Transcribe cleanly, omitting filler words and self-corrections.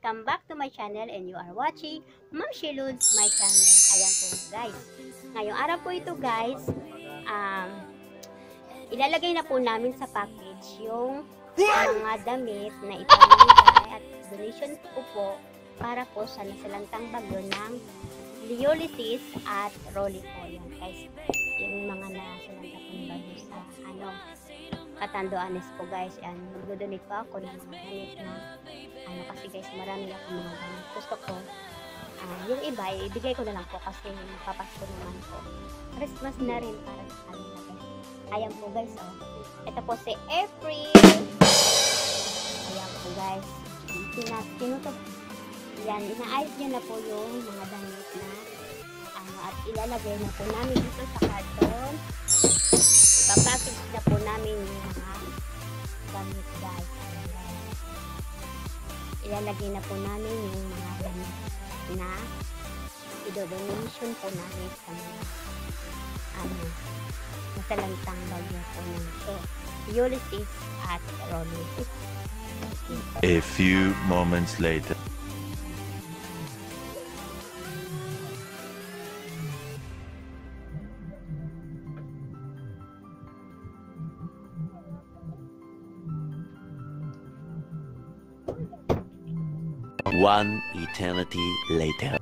welcome back to my channel and you are watching Ma'am Shiluds my channel. Ayan po guys. Ngayong araw po ito guys, ilalagay na po namin sa package yung mga damit na ipamimigay at donation ko po para po sa nasalantang bagyo ng Ulysses at Rolly po. Yan guys, yung mga nasalantang bagyo sa Catanduanes po guys. Yan, mag-donate po ako ng mga damit na kasi guys, marami akong mga damit. Gusto ko yung iba, ibigay ko na lang po kasi papasko naman po. Christmas na rin para sa kanila guys. Ayan po guys, ito po si April. Ayan po guys. Yan, inaayos niya na po yung mga damit na at ilalagay na po namin dito sa karton. Ipapackage na po namin yung mga damit guys. Ilalagay na po namin yung mga damit na i-donation po namin sa mga nasalantang bagyo po nito. Ulysses at Rolly. A few moments later. One eternity later.